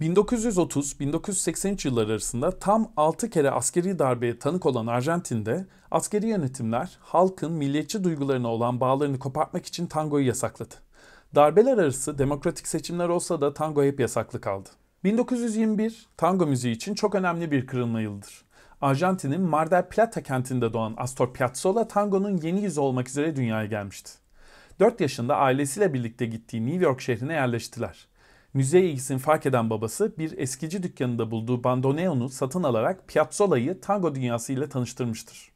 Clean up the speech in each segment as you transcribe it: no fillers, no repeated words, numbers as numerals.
1930-1983 yılları arasında tam 6 kere askeri darbeye tanık olan Arjantin'de askeri yönetimler halkın milliyetçi duygularına olan bağlarını kopartmak için tangoyu yasakladı. Darbeler arası demokratik seçimler olsa da tango hep yasaklı kaldı. 1921 tango müziği için çok önemli bir kırılma yılıdır. Arjantin'in Mar del Plata kentinde doğan Astor Piazzolla tangonun yeni yüzü olmak üzere dünyaya gelmişti. 4 yaşında ailesiyle birlikte gittiği New York şehrine yerleştiler. Müziğe ilgisini fark eden babası bir eskici dükkanında bulduğu bandoneonu satın alarak Piazzolla'yı tango dünyası ile tanıştırmıştır.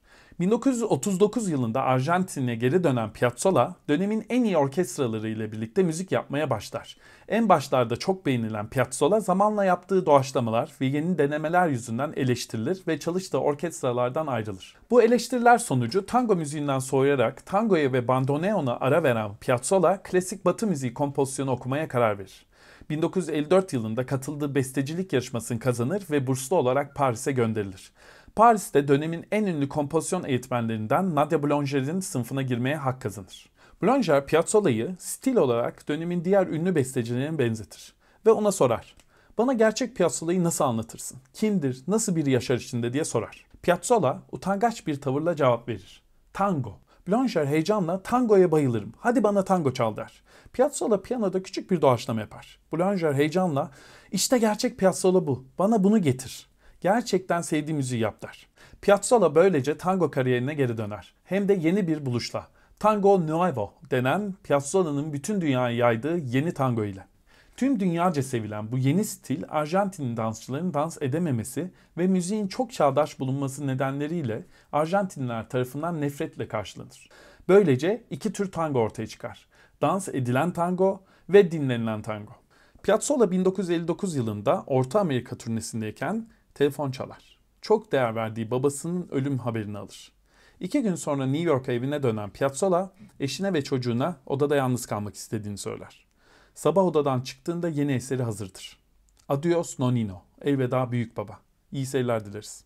1939 yılında Arjantin'e geri dönen Piazzolla, dönemin en iyi orkestraları ile birlikte müzik yapmaya başlar. En başlarda çok beğenilen Piazzolla zamanla yaptığı doğaçlamalar ve yeni denemeler yüzünden eleştirilir ve çalıştığı orkestralardan ayrılır. Bu eleştiriler sonucu tango müziğinden soğuyarak tangoya ve bandoneona ara veren Piazzolla, klasik batı müziği kompozisyonu okumaya karar verir. 1954 yılında katıldığı bestecilik yarışmasını kazanır ve burslu olarak Paris'e gönderilir. Paris'te dönemin en ünlü kompozisyon eğitmenlerinden Nadia Boulanger'in sınıfına girmeye hak kazanır. Boulanger, Piazzolla'yı stil olarak dönemin diğer ünlü bestecilerine benzetir ve ona sorar. "Bana gerçek Piazzolla'yı nasıl anlatırsın? Kimdir, nasıl biri yaşar içinde?" diye sorar. Piazzolla utangaç bir tavırla cevap verir. "Tango." Boulanger heyecanla "Tangoya bayılırım. Hadi bana tango çal." der. Piazzolla piyanoda küçük bir doğaçlama yapar. Boulanger heyecanla "İşte gerçek Piazzolla bu. Bana bunu getir. Gerçekten sevdiğim müziği yap." der. Piazzolla böylece tango kariyerine geri döner. Hem de yeni bir buluşla. Tango Nuevo denen Piazzolla'nın bütün dünyaya yaydığı yeni tango ile. Tüm dünyaca sevilen bu yeni stil Arjantin dansçıların dans edememesi ve müziğin çok çağdaş bulunması nedenleriyle Arjantinliler tarafından nefretle karşılanır. Böylece iki tür tango ortaya çıkar. Dans edilen tango ve dinlenilen tango. Piazzolla 1959 yılında Orta Amerika turnesindeyken telefon çalar. Çok değer verdiği babasının ölüm haberini alır. 2 gün sonra New York'a evine dönen Piazzolla, eşine ve çocuğuna odada yalnız kalmak istediğini söyler. Sabah odadan çıktığında yeni eseri hazırdır. Adios Nonino, elveda büyük baba. İyi seyirler dileriz.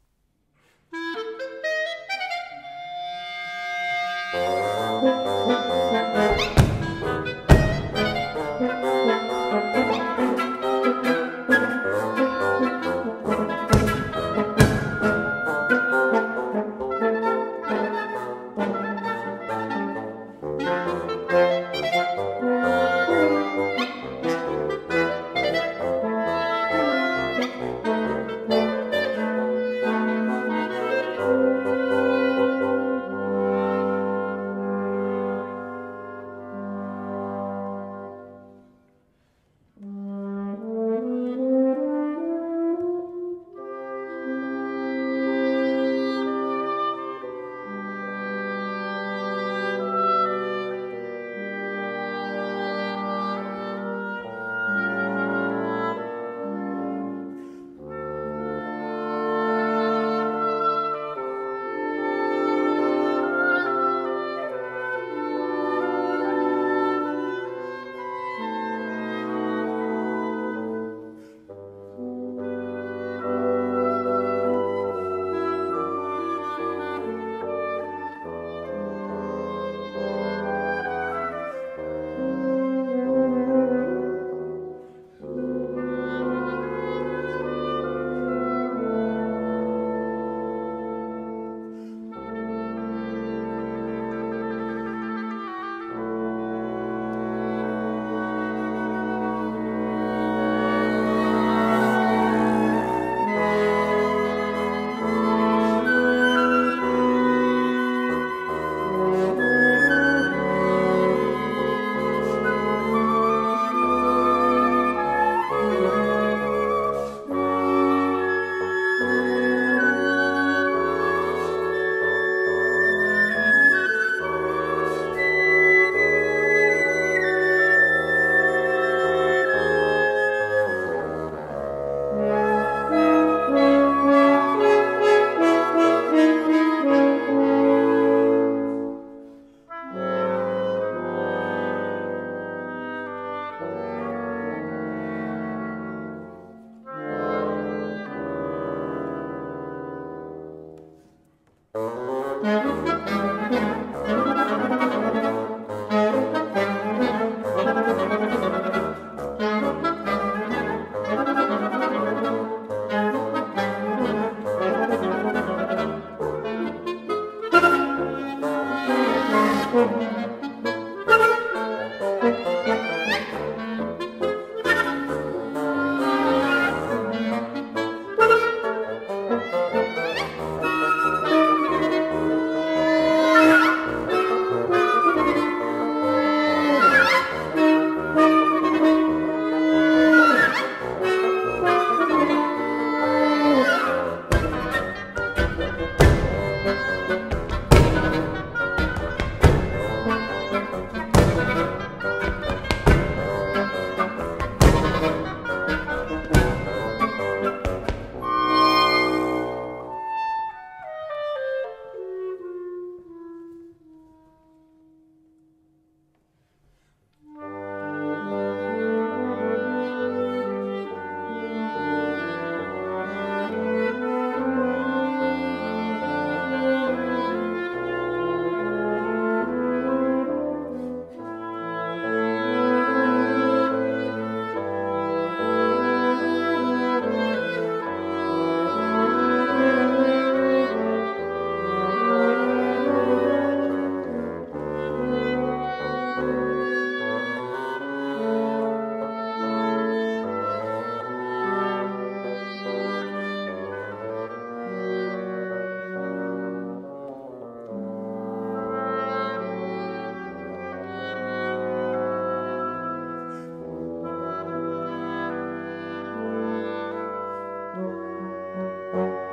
Müzik